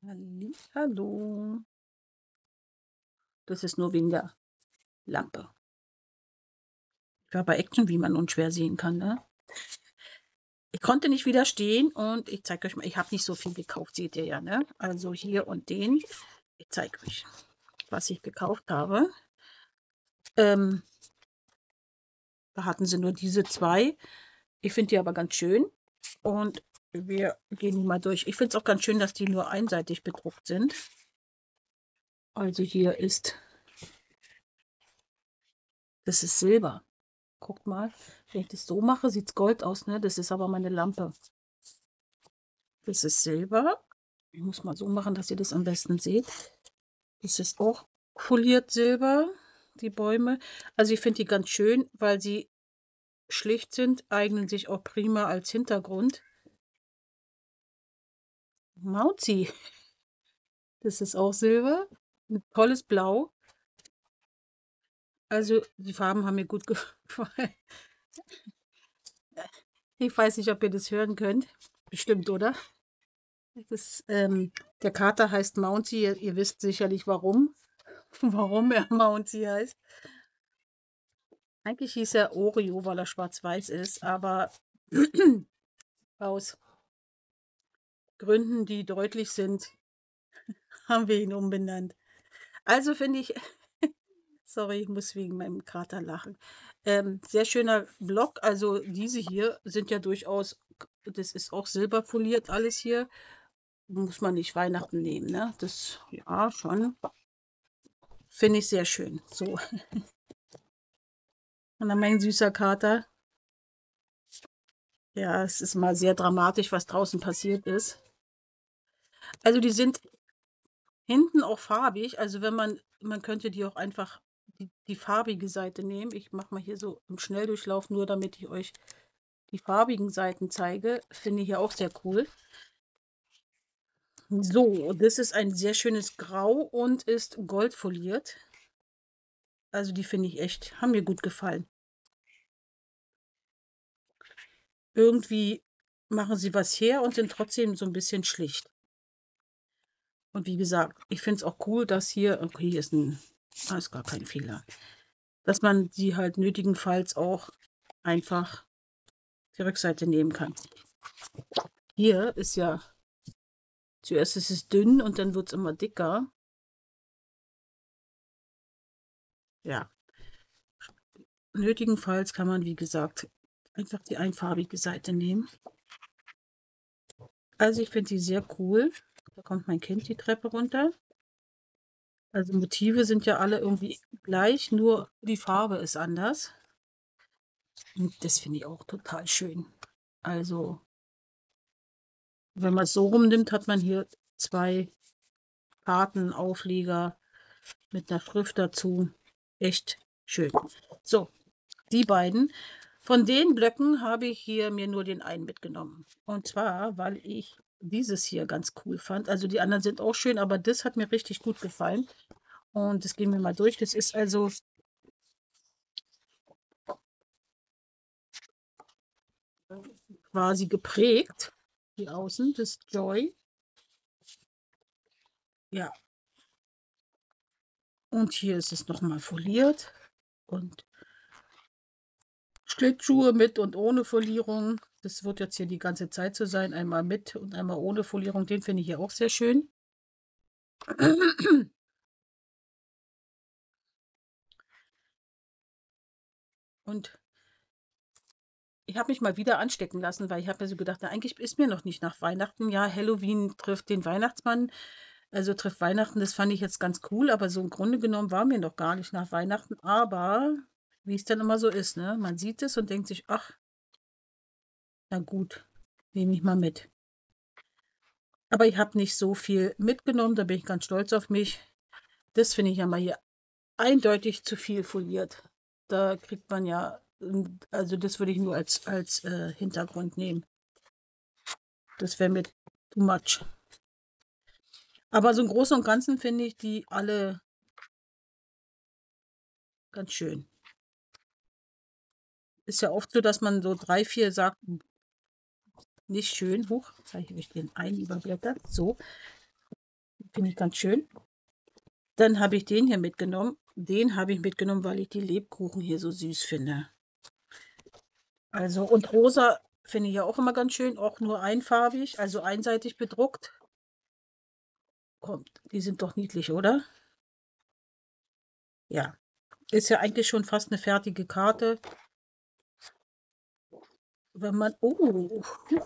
Hallo. Das ist nur wegen der Lampe. Ich war bei Action, wie man unschwer sehen kann, ne? Ich konnte nicht widerstehen und ich zeige euch mal, ich habe nicht so viel gekauft, seht ihr ja, ne? Also hier und den. Ich zeige euch, was ich gekauft habe. Da hatten sie nur diese zwei. Ich finde die aber ganz schön. Und wir gehen die mal durch. Ich finde es auch ganz schön, dass die nur einseitig bedruckt sind. Also hier ist, das ist Silber. Guckt mal, wenn ich das so mache, sieht es Gold aus, ne? Das ist aber meine Lampe. Das ist Silber. Ich muss mal so machen, dass ihr das am besten seht. Das ist auch foliert Silber, die Bäume. Also ich finde die ganz schön, weil sie schlicht sind, eignen sich auch prima als Hintergrund. Mauzi, das ist auch Silber. Ein tolles Blau. Also die Farben haben mir gut gefallen. Ich weiß nicht, ob ihr das hören könnt. Bestimmt, oder? Das ist, der Kater heißt Mounty. Ihr wisst sicherlich warum. Warum er Mounty heißt. Eigentlich hieß er Oreo, weil er schwarz-weiß ist, aber aus Gründen, die deutlich sind, haben wir ihn umbenannt. Also finde ich, sorry, ich muss wegen meinem Kater lachen. Sehr schöner Block. Also diese hier sind ja durchaus, das ist auch silberfoliert alles hier. Muss man nicht Weihnachten nehmen, ne? Das, ja, schon. Finde ich sehr schön. So. Und dann mein süßer Kater. Ja, es ist mal sehr dramatisch, was draußen passiert ist. Also die sind hinten auch farbig. Also wenn man könnte die auch einfach die farbige Seite nehmen. Ich mache mal hier so im Schnelldurchlauf, nur damit ich euch die farbigen Seiten zeige. Finde ich ja auch sehr cool. So, das ist ein sehr schönes Grau und ist goldfoliert. Also die finde ich echt, haben mir gut gefallen. Irgendwie machen sie was her und sind trotzdem so ein bisschen schlicht. Und wie gesagt, ich finde es auch cool, dass hier, okay, hier ist ist gar kein Fehler, dass man sie halt nötigenfalls auch einfach die Rückseite nehmen kann. Hier ist ja, zuerst ist es dünn und dann wird es immer dicker. Ja, nötigenfalls kann man, wie gesagt, einfach die einfarbige Seite nehmen. Also ich finde die sehr cool. Da kommt mein Kind die Treppe runter. Also Motive sind ja alle irgendwie gleich, nur die Farbe ist anders. Und das finde ich auch total schön. Also, wenn man es so rumnimmt, hat man hier zwei Kartenaufleger mit einer Schrift dazu. Echt schön. So, die beiden. Von den Blöcken habe ich hier mir nur den einen mitgenommen. Und zwar, weil ich dieses hier ganz cool fand. Also die anderen sind auch schön, aber das hat mir richtig gut gefallen. Und das gehen wir mal durch. Das ist also quasi geprägt. Die Außen, das Joy. Ja. Und hier ist es nochmal foliert. Und Schlittschuhe mit und ohne Folierung. Das wird jetzt hier die ganze Zeit so sein. Einmal mit und einmal ohne Folierung. Den finde ich hier auch sehr schön. Und ich habe mich mal wieder anstecken lassen, weil ich habe mir so gedacht, na, eigentlich ist mir noch nicht nach Weihnachten. Ja, Halloween trifft den Weihnachtsmann, also trifft Weihnachten. Das fand ich jetzt ganz cool, aber so im Grunde genommen war mir noch gar nicht nach Weihnachten. Aber wie es dann immer so ist, ne? Man sieht es und denkt sich, ach, na gut, nehme ich mal mit. Aber ich habe nicht so viel mitgenommen, da bin ich ganz stolz auf mich. Das finde ich ja mal hier eindeutig zu viel foliert. Da kriegt man ja, also das würde ich nur als Hintergrund nehmen. Das wäre mir too much. Aber so im Großen und Ganzen finde ich die alle ganz schön. Ist ja oft so, dass man so 3, 4 sagt, nicht schön. Huch, zeige ich euch den einen überblättert. So. Finde ich ganz schön. Dann habe ich den hier mitgenommen. Den habe ich mitgenommen, weil ich die Lebkuchen hier so süß finde. Also, und rosa finde ich ja auch immer ganz schön, auch nur einfarbig, also einseitig bedruckt. Kommt, die sind doch niedlich, oder? Ja, ist ja eigentlich schon fast eine fertige Karte. Wenn man, oh,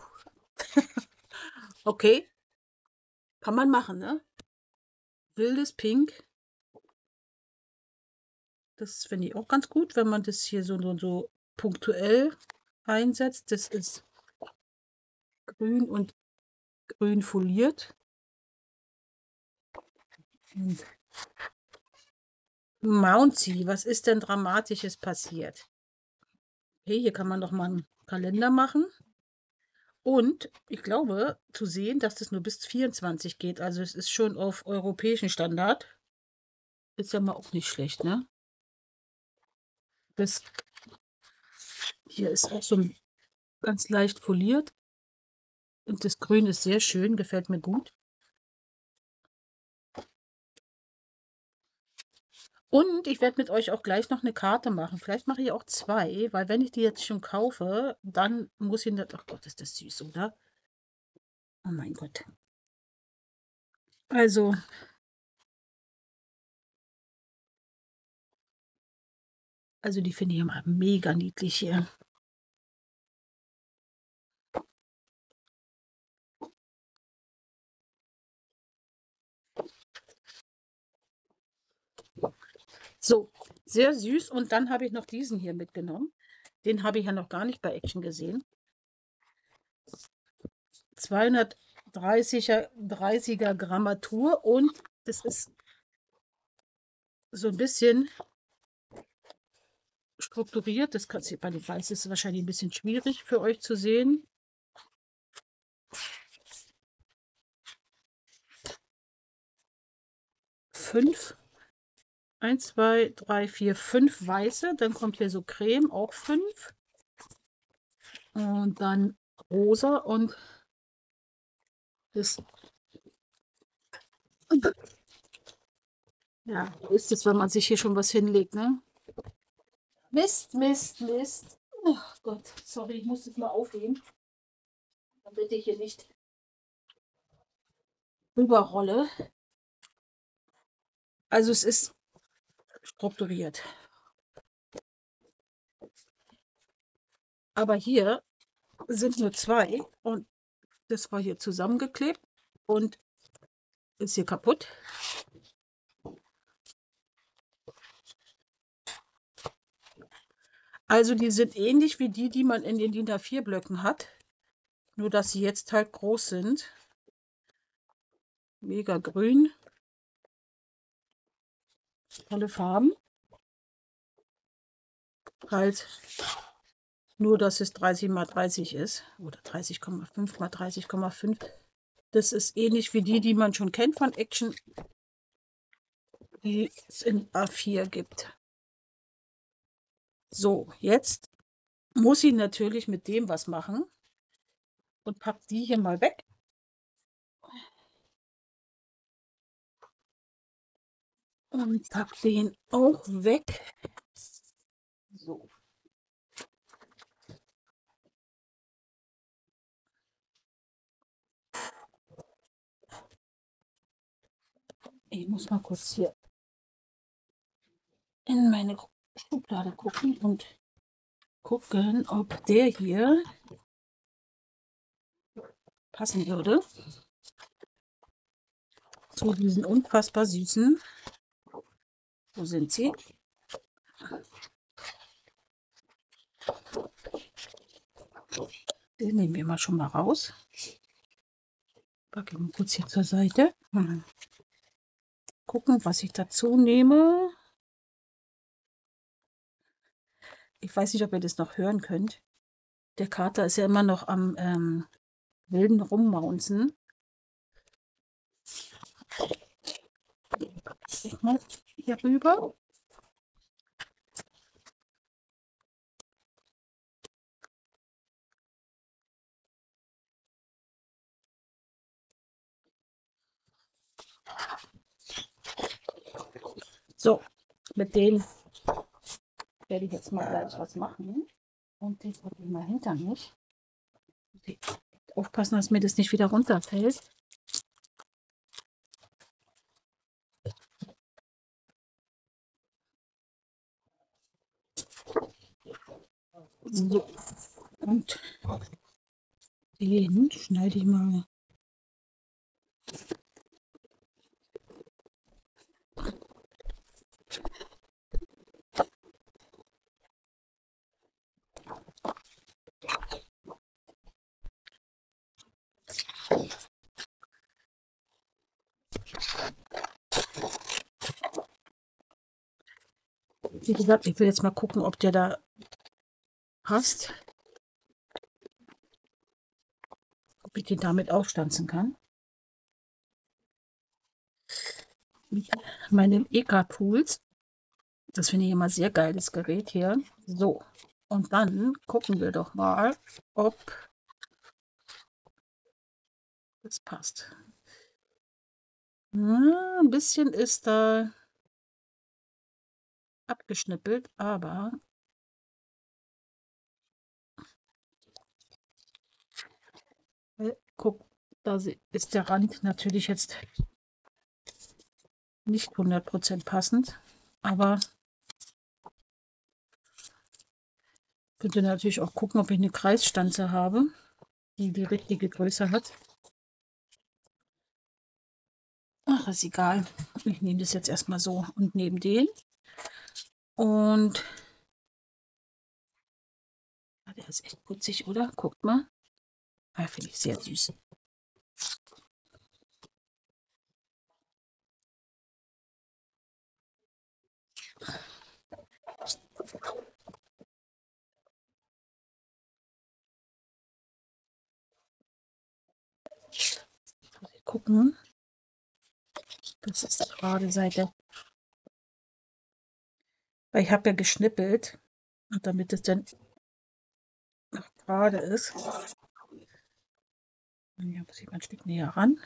okay, kann man machen, ne? Wildes Pink, das finde ich auch ganz gut, wenn man das hier so punktuell einsetzt. Das ist grün und grün foliert. Und Mounty, was ist denn Dramatisches passiert? Okay, hier kann man noch mal einen Kalender machen. Und ich glaube zu sehen, dass das nur bis 24 geht. Also es ist schon auf europäischen Standard. Ist ja mal auch nicht schlecht, ne? Das hier ist auch so ganz leicht foliert. Und das Grün ist sehr schön, gefällt mir gut. Und ich werde mit euch auch gleich noch eine Karte machen. Vielleicht mache ich auch zwei, weil wenn ich die jetzt schon kaufe, dann muss ich nicht. Ach Gott, ist das süß, oder? Oh mein Gott. Also die finde ich immer mega niedlich hier. So, sehr süß. Und dann habe ich noch diesen hier mitgenommen. Den habe ich ja noch gar nicht bei Action gesehen. 230er Grammatur und das ist so ein bisschen strukturiert. Das kann Sie bei dem Weiß ist wahrscheinlich ein bisschen schwierig für euch zu sehen. 5, 1, 2, 3, 4, 5 weiße. Dann kommt hier so Creme, auch 5. Und dann rosa und das. Ja, so ist es, wenn man sich hier schon was hinlegt, ne? Mist, Mist, Mist. Ach Gott, sorry, ich muss das mal aufheben, damit ich hier nicht rüberrolle. Also es ist strukturiert. Aber hier sind nur 2 und das war hier zusammengeklebt und ist hier kaputt. Also die sind ähnlich wie die, die man in den DIN A4 Blöcken hat, nur dass sie jetzt halt groß sind. Mega grün, tolle Farben. Halt nur, dass es 30 mal 30 ist oder 30,5 mal 30,5. Das ist ähnlich wie die, die man schon kennt von Action, die es in A4 gibt. So, jetzt muss ich natürlich mit dem was machen und pack die hier mal weg. Und pack den auch weg. So. Ich muss mal kurz hier in meine Schublade gucken und gucken, ob der hier passen würde zu diesen unfassbar süßen. Wo sind sie? Den nehmen wir mal schon mal raus. Packe ihn kurz hier zur Seite. Mal gucken, was ich dazu nehme. Ich weiß nicht, ob ihr das noch hören könnt. Der Kater ist ja immer noch am wilden Rummaunzen. Ich mal hier rüber. So, mit denen werde ich jetzt mal gleich was machen. Und die packe ich mal hinter mich. Aufpassen, dass mir das nicht wieder runterfällt. So, und den schneide ich mal. Wie gesagt, ich will jetzt mal gucken, ob der da passt. Ob ich den damit aufstanzen kann. Mit meinen EK-Tools. Das finde ich immer sehr geil, das Gerät hier. So, und dann gucken wir doch mal, ob das passt. Ja, ein bisschen ist da abgeschnippelt, aber guck, da ist der Rand natürlich jetzt nicht 100% passend, aber ich könnte natürlich auch gucken, ob ich eine Kreisstanze habe, die die richtige Größe hat. Ach, ist egal. Ich nehme das jetzt erstmal so und nehme den. Und ja, der ist echt putzig, oder? Guckt mal. Ja, finde ich sehr süß. Gucken. Das ist die gerade Seite. Weil ich habe ja geschnippelt. Und damit es dann noch gerade ist. Und hier muss ich mal ein Stück näher ran.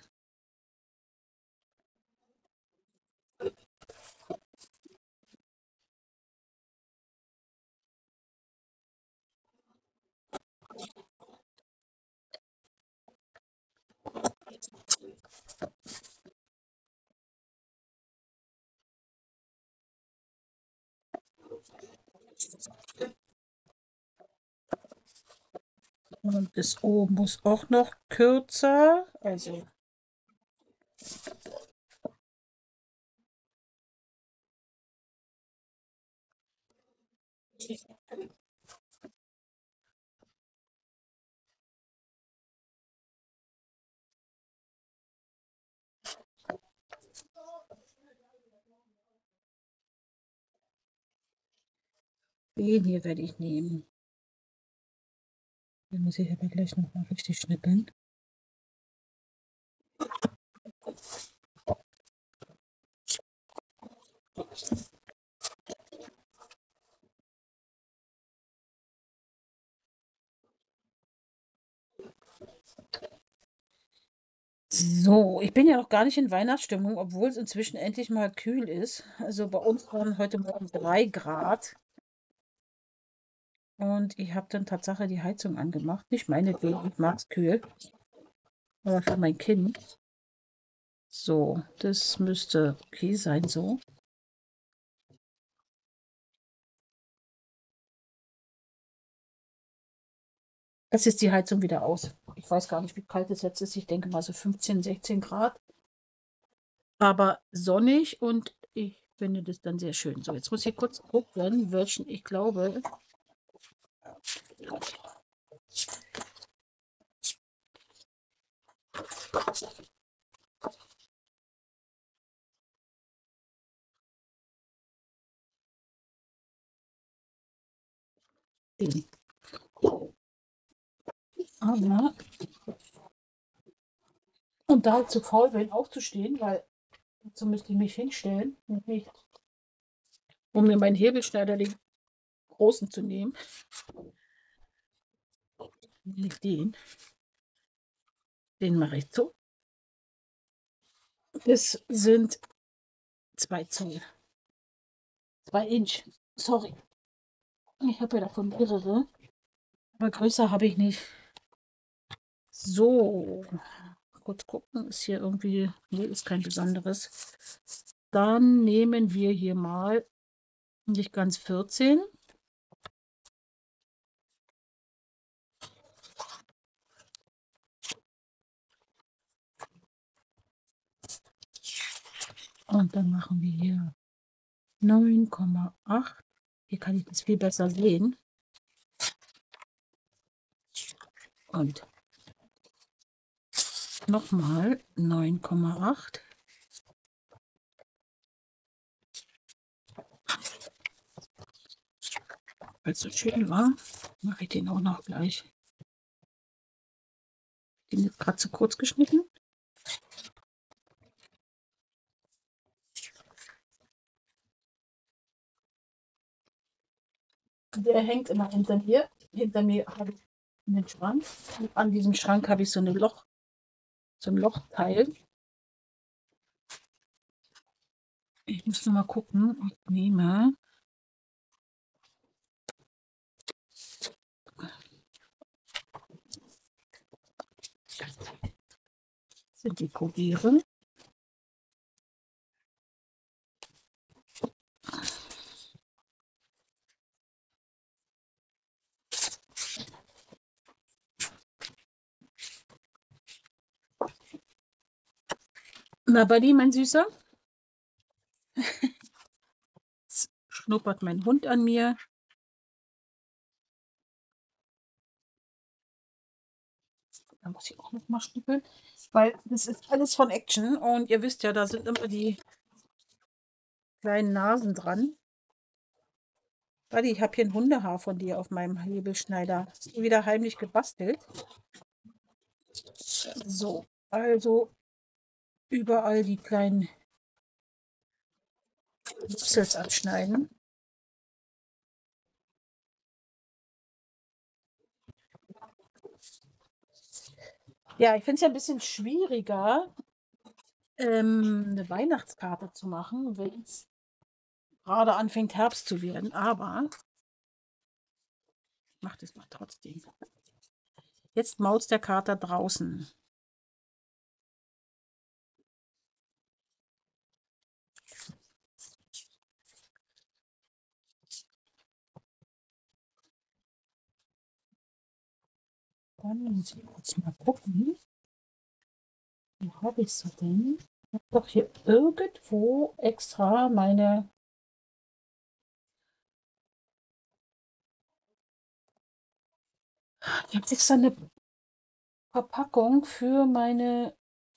Und das O muss auch noch kürzer. Also den hier werde ich nehmen. Den muss ich aber gleich noch mal richtig schnippeln. So, ich bin ja noch gar nicht in Weihnachtsstimmung, obwohl es inzwischen endlich mal kühl ist. Also bei uns waren heute Morgen 3 Grad. Und ich habe dann Tatsache die Heizung angemacht. Nicht meinetwegen, ich mag es kühl, aber für mein Kind. So, das müsste okay sein so. Jetzt ist die Heizung wieder aus. Ich weiß gar nicht, wie kalt es jetzt ist. Ich denke mal so 15, 16 Grad. Aber sonnig und ich finde das dann sehr schön. So, jetzt muss ich kurz gucken, welchen ich glaube. Den. Aber, und da ich zu faul bin, aufzustehen, weil dazu müsste ich mich hinstellen, nicht, um mir meinen Hebelschneider, den großen, zu nehmen. Den mache ich so. Das sind 2 Zoll. 2 Inch. Sorry. Ich habe ja davon mehrere. Aber größer habe ich nicht. So. Kurz gucken. Ist hier irgendwie. Nee, ist kein besonderes. Dann nehmen wir hier mal nicht ganz 14. Und dann machen wir hier 9,8. Hier kann ich das viel besser sehen. Und nochmal 9,8. Weil es so schön war, mache ich den auch noch gleich. Den jetzt gerade zu kurz geschnitten. Der hängt immer hinter mir. Hinter mir habe ich einen Schrank. Und an diesem Schrank habe ich so ein Lochteil. Ich muss nur mal gucken. Ich nehme. Sind die Probieren. Na, Buddy, mein Süßer. Jetzt schnuppert mein Hund an mir. Da muss ich auch noch mal schnippeln, weil das ist alles von Action und ihr wisst ja, da sind immer die kleinen Nasen dran. Buddy, ich habe hier ein Hundehaar von dir auf meinem Hebelschneider. Hast du wieder heimlich gebastelt? So, also überall die kleinen Wipsels abschneiden. Ja, ich finde es ja ein bisschen schwieriger, eine Weihnachtskarte zu machen, wenn es gerade anfängt Herbst zu werden. Aber ich mache das mal trotzdem. Jetzt maust der Kater draußen. Dann muss ich kurz mal gucken. Wo habe ich sie denn? Ich habe doch hier irgendwo extra meine. Ich habe extra eine Verpackung für meine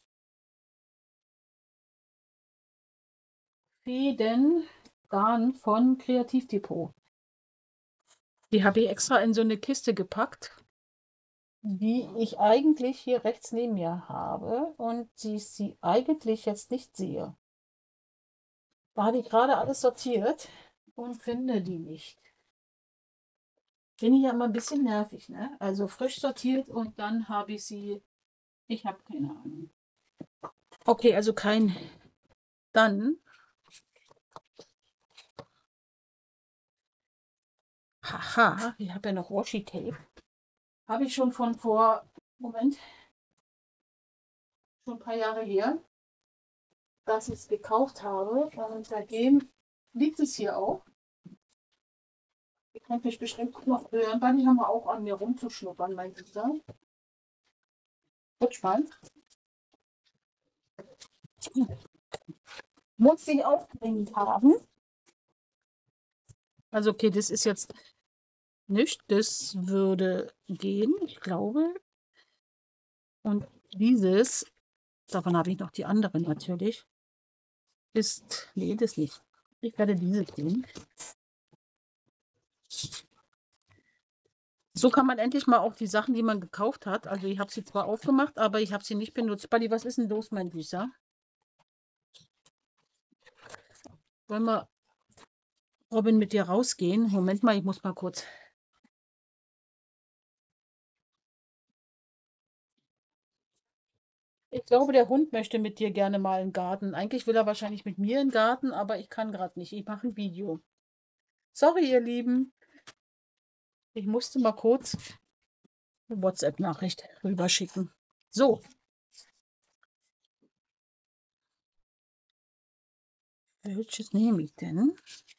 Fäden Garn von Kreativdepot. Die habe ich extra in so eine Kiste gepackt, die ich eigentlich hier rechts neben mir habe und die sie eigentlich jetzt nicht sehe. Da habe ich gerade alles sortiert und finde die nicht. Bin ich ja mal ein bisschen nervig, ne? Also frisch sortiert und dann habe ich sie. Ich habe keine Ahnung. Okay, also kein. Dann. Haha, ich habe ja noch Washi-Tape. Habe ich schon von vor. Moment. Schon ein paar Jahre her, dass ich es gekauft habe. Und seitdem liegt es hier auch. Ihr könnt mich bestimmt noch hören, weil die haben wir auch an mir rumzuschnuppern, mein Lieber. Rutsch mal. Muss ich auch dringend haben. Also okay, das ist jetzt nicht. Das würde gehen, ich glaube. Und dieses, davon habe ich noch die anderen natürlich, ist, nee, das nicht. Ich werde dieses nehmen. So kann man endlich mal auch die Sachen, die man gekauft hat. Also ich habe sie zwar aufgemacht, aber ich habe sie nicht benutzt. Buddy, was ist denn los, mein Süßer? Wollen wir, Robin, mit dir rausgehen? Moment mal, ich muss mal kurz. Ich glaube, der Hund möchte mit dir gerne mal in den Garten. Eigentlich will er wahrscheinlich mit mir in den Garten, aber ich kann gerade nicht. Ich mache ein Video. Sorry, ihr Lieben. Ich musste mal kurz eine WhatsApp-Nachricht rüberschicken. So, welches nehme ich denn?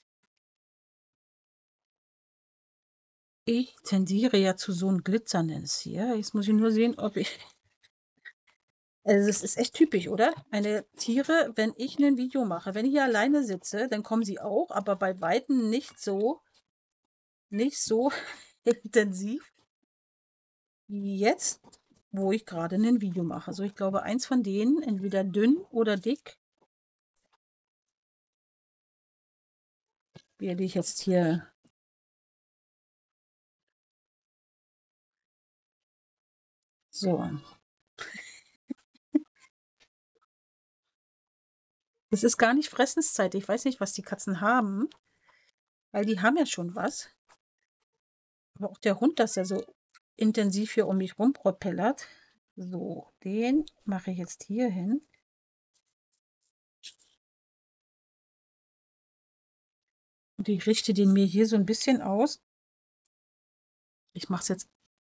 Ich tendiere ja zu so einem Glitzernes hier. Jetzt muss ich nur sehen, ob ich... Also es ist echt typisch, oder? Eine Tiere, wenn ich ein Video mache, wenn ich hier alleine sitze, dann kommen sie auch, aber bei Weitem nicht so intensiv wie jetzt, wo ich gerade ein Video mache. Also ich glaube, eins von denen, entweder dünn oder dick, werde ich jetzt hier... So. Es ist gar nicht Fressenszeit. Ich weiß nicht, was die Katzen haben, weil die haben ja schon was. Aber auch der Hund, dass er so intensiv hier um mich rumpropellert. So, den mache ich jetzt hier hin. Und ich richte den mir hier so ein bisschen aus. Ich mache es jetzt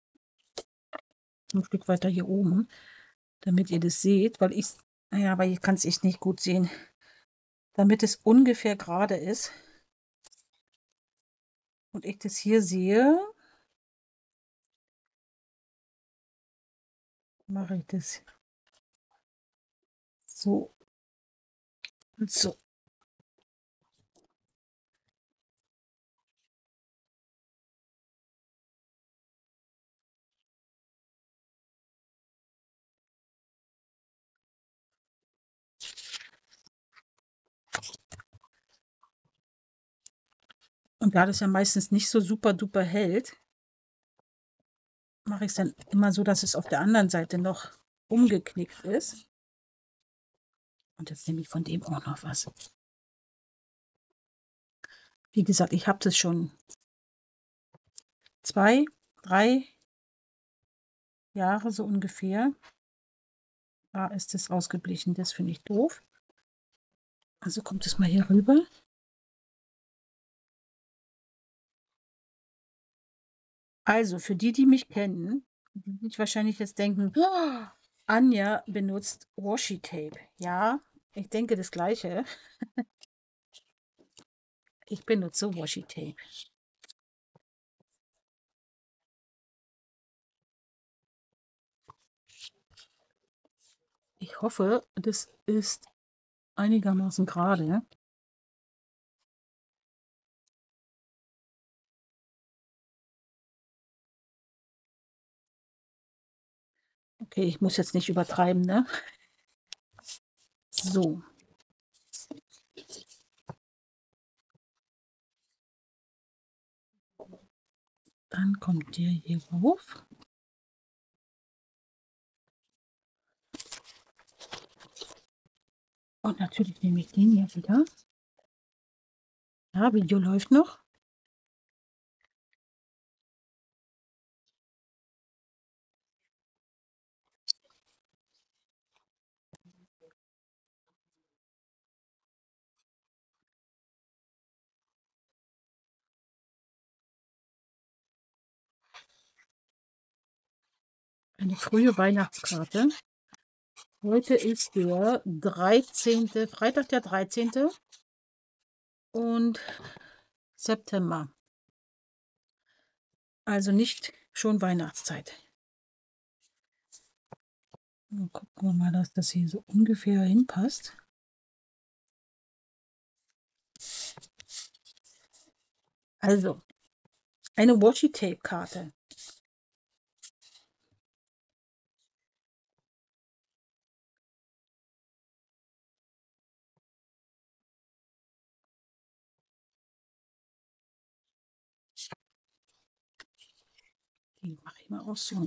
ein Stück weiter hier oben, damit ihr das seht, weil ich, naja, aber ihr kann es echt nicht gut sehen. Damit es ungefähr gerade ist. Und ich das hier sehe, mache ich das so und so. Und da das ja meistens nicht so super duper hält, mache ich es dann immer so, dass es auf der anderen Seite noch umgeknickt ist. Und jetzt nehme ich von dem auch noch was. Wie gesagt, ich habe das schon 2, 3 Jahre so ungefähr. Da ist es ausgeblichen. Das finde ich doof. Also kommt es mal hier rüber. Also für die, die mich kennen, die sich wahrscheinlich jetzt denken, "Oh, Anja benutzt Washi-Tape." Ja, ich denke das Gleiche. Ich benutze Washi-Tape. Ich hoffe, das ist einigermaßen gerade. Okay, ich muss jetzt nicht übertreiben, ne? So. Dann kommt der hier rauf. Und natürlich nehme ich den hier wieder. Ja, Video läuft noch. Eine frühe Weihnachtskarte. Heute ist der 13., Freitag der 13. und September. Also nicht schon Weihnachtszeit. Dann gucken wir mal, dass das hier so ungefähr hinpasst. Also, eine Washi-Tape-Karte. Die mache ich mal aus so.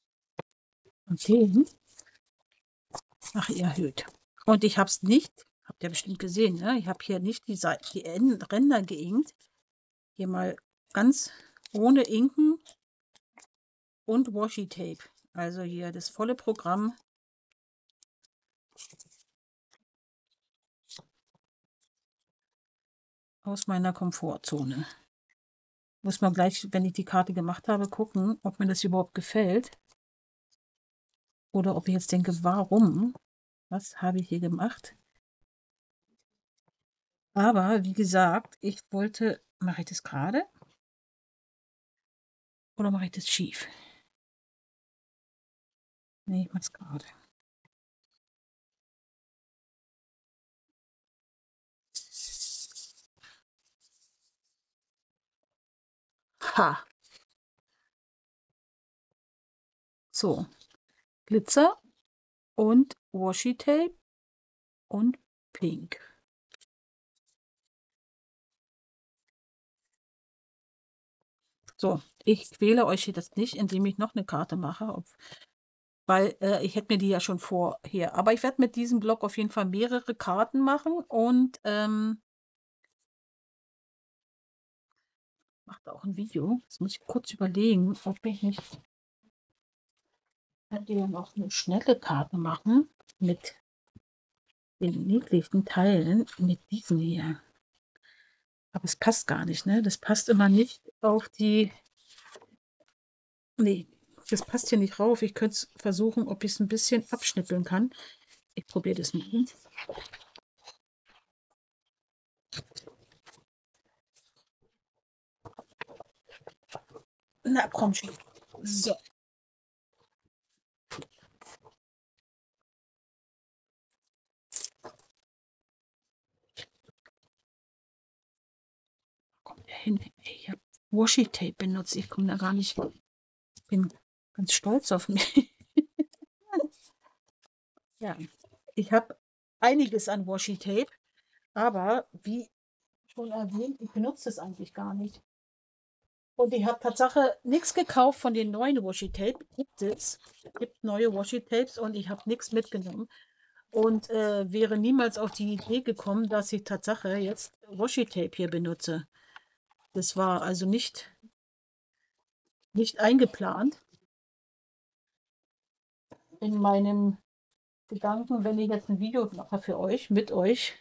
Und den mache ich erhöht. Und ich habe es nicht Habt ihr bestimmt gesehen, ne? Ich habe hier nicht die Ränder geinkt. Hier mal ganz ohne Inken und Washi-Tape. Also hier das volle Programm. Aus meiner Komfortzone. Muss man gleich, wenn ich die Karte gemacht habe, gucken, ob mir das überhaupt gefällt. Oder ob ich jetzt denke, warum? Was habe ich hier gemacht? Aber wie gesagt, ich wollte, mache ich das gerade? Oder mache ich das schief? Nee, ich mache es gerade. Ha! So, Glitzer und Washi-Tape und Pink. So, ich quäle euch hier das nicht, indem ich noch eine Karte mache, weil ich hätte mir die ja schon vorher. Aber ich werde mit diesem Block auf jeden Fall mehrere Karten machen und mache auch ein Video. Das muss ich kurz überlegen, ob ich nicht ja noch eine schnelle Karte machen mit den niedlichsten Teilen, mit diesen hier. Aber es passt gar nicht, ne? Das passt immer nicht auf die. Nee, das passt hier nicht rauf. Ich könnte es versuchen, ob ich es ein bisschen abschnippeln kann. Ich probiere das mal. Na, komm schon. So. Kommt der hin? Ich habe Washi-Tape benutzt. Ich komme da gar nicht. Ich bin ganz stolz auf mich. Ja, ich habe einiges an Washi-Tape, aber wie schon erwähnt, ich benutze es eigentlich gar nicht. Und ich habe Tatsache nichts gekauft von den neuen Washi-Tape. Gibt neue Washi-Tapes und ich habe nichts mitgenommen. Und wäre niemals auf die Idee gekommen, dass ich Tatsache jetzt Washi-Tape hier benutze. Das war also nicht eingeplant in meinem Gedanken, wenn ich jetzt ein Video mache für euch, mit euch.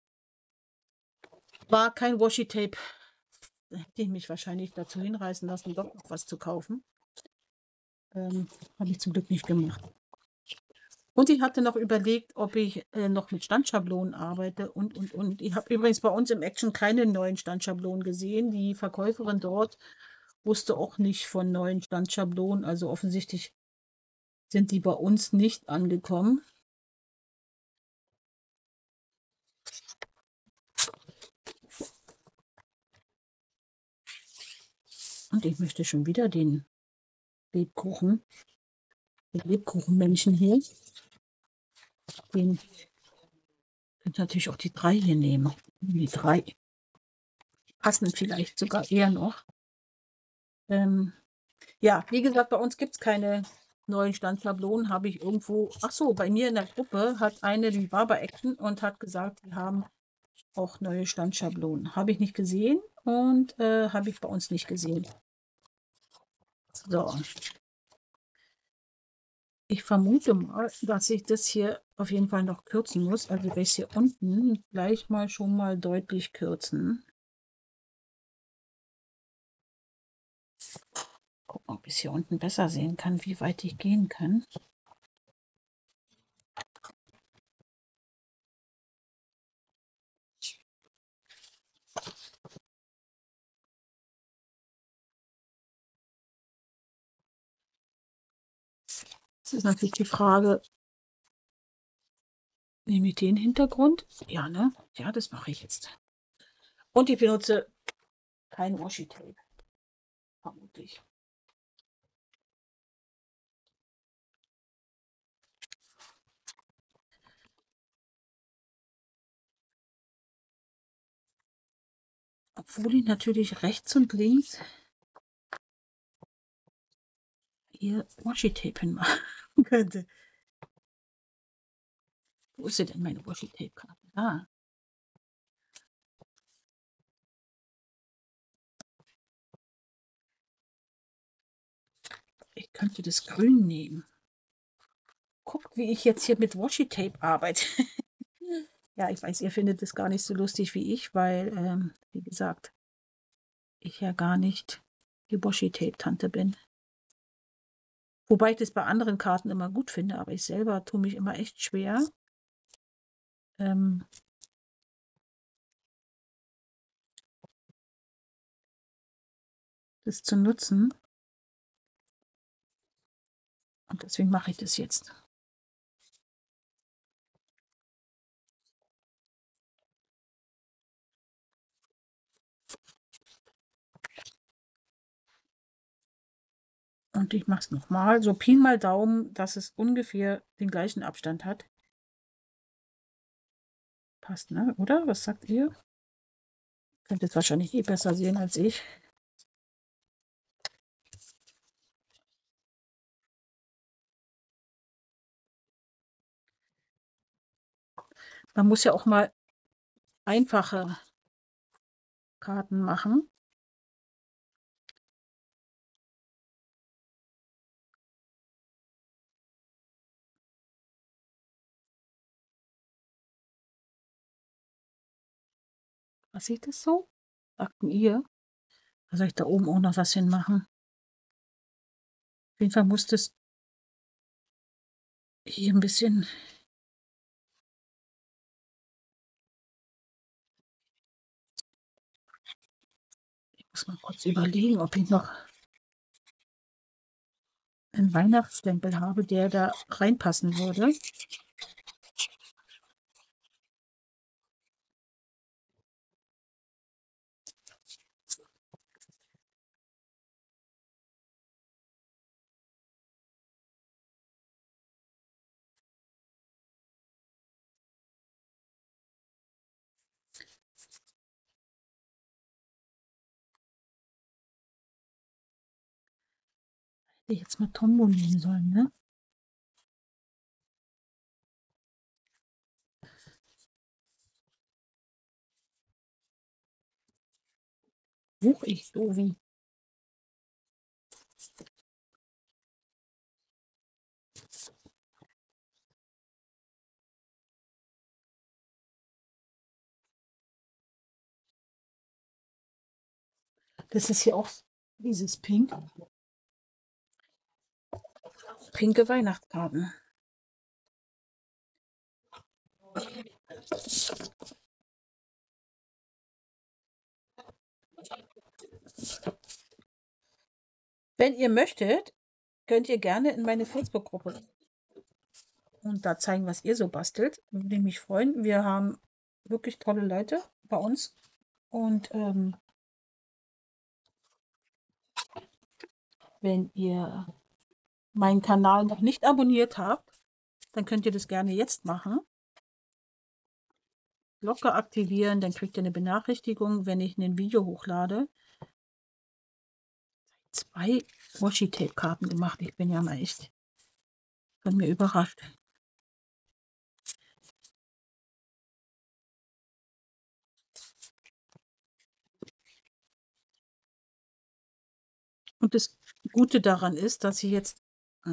War kein Washi-Tape. Hätte ich mich wahrscheinlich dazu hinreißen lassen, doch noch was zu kaufen. Habe ich zum Glück nicht gemacht. Und ich hatte noch überlegt, ob ich noch mit Standschablonen arbeite und. Ich habe übrigens bei uns im Action keine neuen Standschablonen gesehen. Die Verkäuferin dort wusste auch nicht von neuen Standschablonen. Also offensichtlich sind die bei uns nicht angekommen. Und ich möchte schon wieder den Lebkuchenmännchen hier. Den könnt natürlich auch die 3 hier nehmen. Die 3 passen vielleicht sogar eher noch. Ja, wie gesagt, bei uns gibt es keine neuen Standschablonen. Habe ich irgendwo. Ach so, bei mir in der Gruppe hat eine die Barber Action und hat gesagt, die haben auch neue Standschablonen. Habe ich nicht gesehen und habe ich bei uns nicht gesehen. So. Ich vermute mal, dass ich das hier auf jeden Fall noch kürzen muss. Also werde ich hier unten gleich mal schon mal deutlich kürzen. Gucken, ob ich es hier unten besser sehen kann, wie weit ich gehen kann. Das ist natürlich die Frage, nehme ich den Hintergrund? Ja, ne? Ja, das mache ich jetzt. Und ich benutze kein Washi-Tape, vermutlich. Obwohl ich natürlich rechts und links hier Washi-Tape hinmachen könnte. Wo ist sie denn, meine Washi-Tape-Karte? Ah. Ich könnte das Grün nehmen. Guckt, wie ich jetzt hier mit Washi-Tape arbeite. Ja, ich weiß, ihr findet es gar nicht so lustig wie ich, weil, wie gesagt, ich ja gar nicht die Washi-Tape-Tante bin. Wobei ich das bei anderen Karten immer gut finde, aber ich selber tue mich immer echt schwer, ähm, das zu nutzen. Und deswegen mache ich das jetzt. Und ich mache es nochmal, so Pi mal Daumen, dass es ungefähr den gleichen Abstand hat. Passt, ne? Oder? Was sagt ihr? Könnt es wahrscheinlich eh besser sehen als ich. Man muss ja auch mal einfache Karten machen. Was sieht es so? Sagten ihr? Da soll ich da oben auch noch was hinmachen? Auf jeden Fall muss das hier ein bisschen. Ich muss mal kurz überlegen, ob ich noch einen Weihnachtsstempel habe, der da reinpassen würde. Hätte ich jetzt mal Tombow nehmen sollen, ne? Huch, ich so wie. Das ist hier auch dieses Pink. Pinke Weihnachtskarten. Wenn ihr möchtet, könnt ihr gerne in meine Facebook-Gruppe und da zeigen, was ihr so bastelt. Würde mich freuen. Wir haben wirklich tolle Leute bei uns. Und wenn ihr meinen Kanal noch nicht abonniert habt, dann könnt ihr das gerne jetzt machen. Glocke aktivieren, dann kriegt ihr eine Benachrichtigung, wenn ich ein Video hochlade. 2 Washi-Tape-Karten gemacht. Ich bin ja mal echt von mir überrascht. Und das Gute daran ist, dass ich jetzt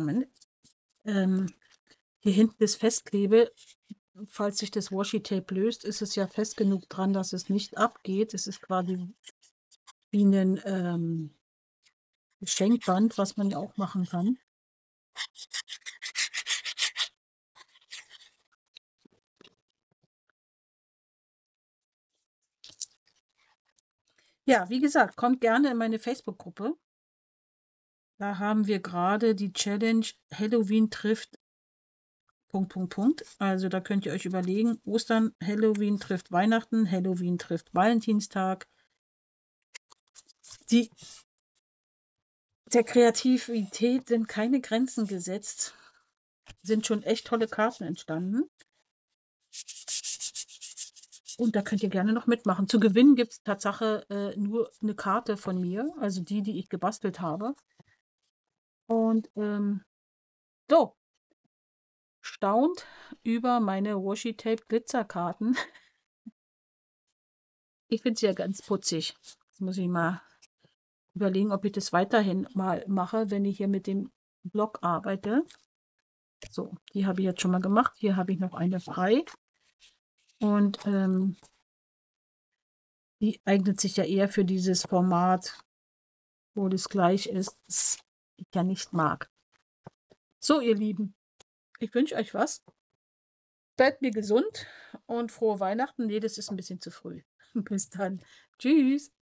hier hinten das festklebe. Falls sich das Washi-Tape löst, ist es ja fest genug dran, dass es nicht abgeht. Es ist quasi wie ein Geschenkband, was man ja auch machen kann. Ja, wie gesagt, kommt gerne in meine Facebook-Gruppe. Da haben wir gerade die Challenge Halloween trifft ... Also da könnt ihr euch überlegen, Ostern, Halloween trifft Weihnachten, Halloween trifft Valentinstag. Der Kreativität sind keine Grenzen gesetzt. Sind schon echt tolle Karten entstanden. Und da könnt ihr gerne noch mitmachen. Zu gewinnen gibt es Tatsache nur eine Karte von mir, also die ich gebastelt habe. Und so, erstaunt über meine Washi-Tape-Glitzerkarten. Ich finde sie ja ganz putzig. Jetzt muss ich mal überlegen, ob ich das weiterhin mal mache, wenn ich hier mit dem Block arbeite. So, die habe ich jetzt schon mal gemacht. Hier habe ich noch eine frei. Und die eignet sich ja eher für dieses Format, wo das gleich ist, das ich ja nicht mag. So, ihr Lieben, ich wünsche euch was. Bleibt mir gesund und frohe Weihnachten. Nee, das ist ein bisschen zu früh. Bis dann. Tschüss.